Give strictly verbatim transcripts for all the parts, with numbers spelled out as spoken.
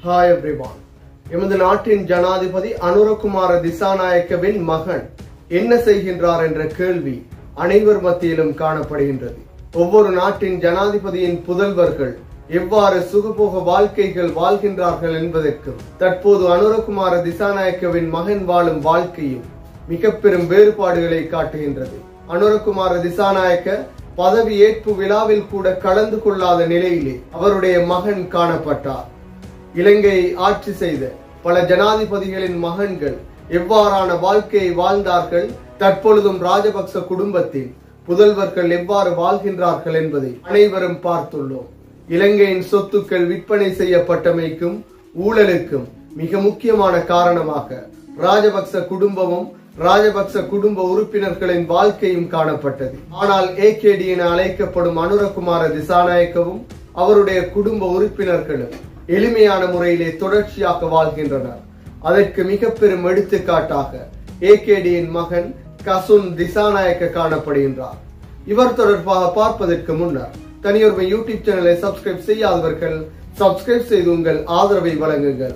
Hi everyone. எமது நாட்டின் ஜனாதிபதி அனுர திசாநாயக்கவின் மகன் என்ன செய்கின்றார் என்ற கேள்வி அனைவர் மத்தியிலும் காணப்படுகின்றது. ஒவ்வொரு நாட்டின் ஜனாதிபதியின் புதல்வர்கள் எவ்வாறு சுகபோக வாழ்க்கைகள் வாழ்கின்றார்கள் என்பதற்கும் தற்போது அனுர திசாநாயக்கவின் மகன் வாழும் வாழ்க்கையும் மிக பெரும் வேறுபாடுகளை காட்டுகின்றது. அனுர திசாநாயக்க பதவி ஏற்பு விழாவில் கூட கலந்து கொள்ளாத நிலையிலே அவருடைய மகன் காணப்பட்டார். இலங்கையை ஆட்சி செய்த பல ஜனாதிபதிகளின் மகன்கள் எவ்வாறான வாழ்க்கையை வாழ்ந்தார்கள், தற்பொழுதும் ராஜபக்ச குடும்பத்தின் புதல்வர்கள் எவ்வாறு வாழ்கின்றார்கள் என்பதை அனைவரும் பார்த்துள்ளோம். இலங்கையின் சொத்துக்கள் விற்பனை செய்யப்பட்டமைக்கும் ஊழலுக்கும் மிக முக்கியமான காரணமாக ராஜபக்ச குடும்பமும் ராஜபக்ச குடும்ப உறுப்பினர்களின் வாழ்க்கையும் காணப்பட்டது. ஆனால் ஏ கே டி என அழைக்கப்படும் அனுர திசாநாயக்கவும் அவருடைய குடும்ப உறுப்பினர்களும் எளிமையான முறையிலே தொடர்ச்சியாக வாழ்கின்றனர். அதற்கு மிக பெரும் எடுத்துக்காட்டாக ஏ கே டியின் மகன் கசுன் திசாநாயக்க காணப்படுகின்றார். இவர் தொடர்பாக பார்ப்பதற்கு முன்னர் தனியொருவன் யூடியூப் சேனலை சப்ஸ்கிரைப் செய்யாதவர்கள் சப்ஸ்கிரைப் செய்து உங்கள் ஆதரவை வழங்குங்கள்.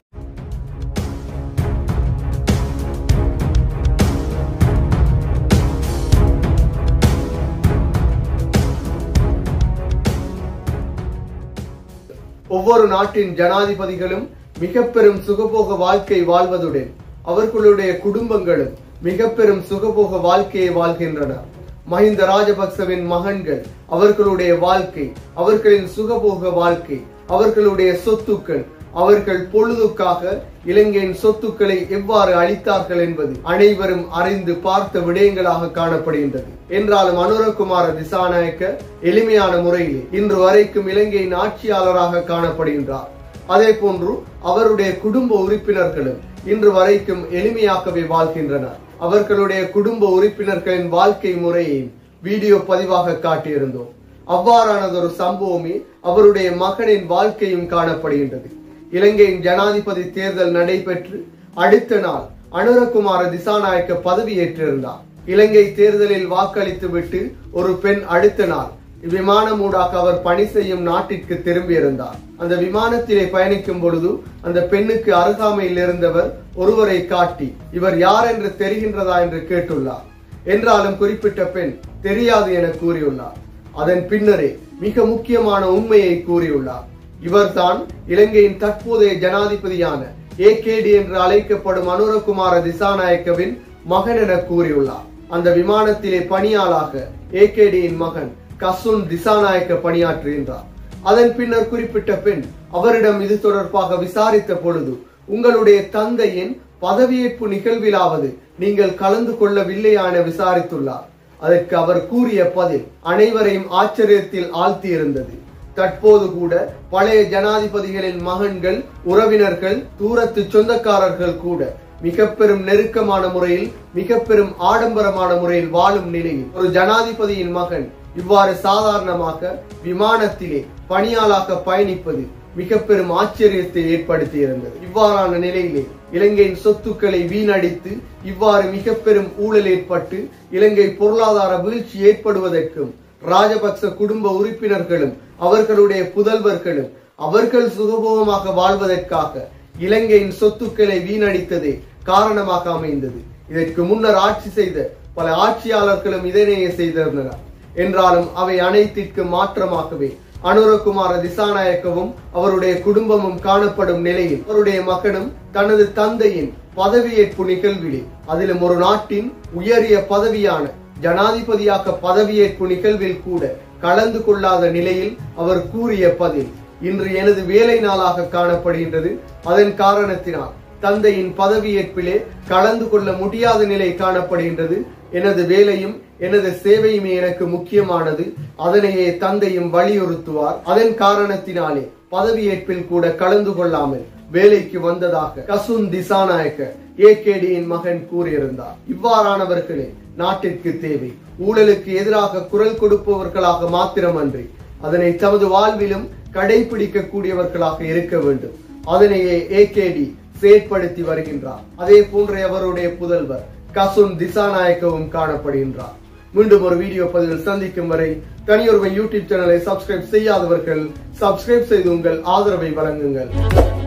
ஒவ்வொரு நாட்டின் ஜனாதிபதிகளும் மிக பெரும் சுகபோக வாழ்க்கை வாழ்வதுடன் அவர்களுடைய குடும்பங்களும் மிக பெரும் சுகபோக வாழ்க்கையை வாழ்கின்றனர். மஹிந்த ராஜபக்சவின் மகன்கள் அவர்களுடைய வாழ்க்கை, அவர்களின் சுகபோக வாழ்க்கை, அவர்களுடைய சொத்துக்கள், அவர்கள் பொழுதுக்காக இலங்கையின் சொத்துக்களை எவ்வாறு அளித்தார்கள் என்பது அனைவரும் அறிந்து பார்த்த விடயங்களாக காணப்படுகின்றது. என்றாலும் அனுர திசாநாயக்க எளிமையான முறையிலே இன்று வரைக்கும் இலங்கையின் ஆட்சியாளராக காணப்படுகின்றார். அதே போன்று அவருடைய குடும்ப உறுப்பினர்களும் இன்று வரைக்கும் எளிமையாகவே வாழ்கின்றனர். அவர்களுடைய குடும்ப உறுப்பினர்களின் வாழ்க்கை முறையை வீடியோ பதிவாக காட்டியிருந்தோம். அவ்வாறானதொரு சம்பவமே அவருடைய மகனின் வாழ்க்கையும் காணப்படுகின்றது. இலங்கையின் ஜனாதிபதி தேர்தல் நடைபெற்று அடுத்த நாள் அனுர திசாநாயக்க பதவியேற்றிருந்தார். இலங்கை தேர்தலில் வாக்களித்து விட்டு ஒரு பெண் அடுத்த நாள் விமானமூடாக அவர் பணி செய்யும் நாட்டிற்கு திரும்பியிருந்தார். அந்த விமானத்திலே பயணிக்கும் பொழுது அந்த பெண்ணுக்கு அருகாமையில் இருந்தவர் ஒருவரை காட்டி இவர் யார் என்று தெரிகின்றதா என்று கேட்டுள்ளார். என்றாலும் குறிப்பிட்ட பெண் தெரியாது என கூறியுள்ளார். அதன் பின்னரே மிக முக்கியமான உண்மையை கூறியுள்ளார். இவர்தான் இலங்கையின் தற்போதைய ஜனாதிபதியான ஏ கே டி என்று அழைக்கப்படும் அனுர திசாநாயக்கவின் மகன் என கூறியுள்ளார். அந்த விமானத்திலே பணியாளாக ஏ கே டியின் மகன் கசுன் திசாநாயக்க பணியாற்றுகின்றார். அதன் பின்னர் குறிப்பிட்ட பெண் அவரிடம் இது தொடர்பாக விசாரித்த பொழுது உங்களுடைய தந்தையின் பதவியேற்பு நிகழ்விலாவது நீங்கள் கலந்து கொள்ளவில்லையா என விசாரித்துள்ளார். அதற்கு அவர் கூறிய பதில் அனைவரையும் ஆச்சரியத்தில் ஆழ்த்தி இருந்தது. தற்போது கூட பழைய ஜனாதிபதிகளின் மகன்கள், உறவினர்கள், தூரத்து சொந்தக்காரர்கள் கூட மிக பெரும் நெருக்கமான முறையில் மிக பெரும் ஆடம்பரமான முறையில் வாழும் நிலையில் ஒரு ஜனாதிபதியின் மகன் இவ்வாறு சாதாரணமாக விமானத்திலே பணியாளாக பயணிப்பது மிக பெரும் ஆச்சரியத்தை ஏற்படுத்தி இருந்தது. இவ்வாறான நிலையிலே இலங்கையின் சொத்துக்களை வீணடித்து இவ்வாறு மிக பெரும் ஊழல் ஏற்பட்டு இலங்கை பொருளாதார வீழ்ச்சி ஏற்படுவதற்கும் ராஜபக்ச குடும்ப உறுப்பினர்களும் அவர்களுடைய புதல்வர்களும் அவர்கள் சுகபோகமாக வாழ்வதற்காக இலங்கையின் சொத்துக்களை வீணடித்ததே காரணமாக அமைந்தது. இதற்கு முன்னர் ஆட்சி செய்த பல ஆட்சியாளர்களும் இதனையே செய்திருந்தனர். என்றாலும் அவை அனைத்திற்கு மாற்றமாகவே அனுர திசாநாயக்கவும் அவருடைய குடும்பமும் காணப்படும் நிலையில் அவருடைய மகனும் தனது தந்தையின் பதவியேற்பு நிகழ்விலே, அதிலும் ஒரு நாட்டின் உயரிய பதவியான ஜனாதிபதியாக பதவியேற்பு நிகழ்வில் கூட கலந்து கொள்ளாத நிலையில் அவர் கூறிய பதில் இன்று எனது வேலை நாளாக காணப்படுகின்றது. அதன் காரணத்தினால் தந்தையின் பதவியேற்பிலே கலந்து கொள்ள முடியாத நிலை காணப்படுகின்றது. எனது வேலையும் எனது சேவையுமே எனக்கு முக்கியமானது. அதனையே தந்தையும் வலியுறுத்துவார். அதன் காரணத்தினாலே பதவியேற்பில் கூட கலந்து கொள்ளாமல் வேலைக்கு வந்ததாக கசுன் திசாநாயக்க ஏ கே டியின் மகன் கூறியிருந்தார். இவ்வாறானவர்களே நாட்டிற்கு தேவை. ஊழலுக்கு எதிராக குரல் கொடுப்பவர்களாக மாத்திரமன்றி அதனை தமது வாழ்விலும் கடைபிடிக்க கூடியவர்களாக இருக்க வேண்டும். அதனையே ஏ கே டி செயற்படுத்தி வருகின்றார். அதே போன்றே அவருடைய புதல்வர் கசுன் திசாநாயக்கவும் காணப்படுகின்றார். மீண்டும் ஒரு வீடியோ பதிவில் சந்திக்கும் வரை தனியொருவன் யூடியூப் சேனலை சப்ஸ்கிரைப் செய்யாதவர்கள் சப்ஸ்கிரைப் செய்து உங்கள் ஆதரவை வழங்குங்கள்.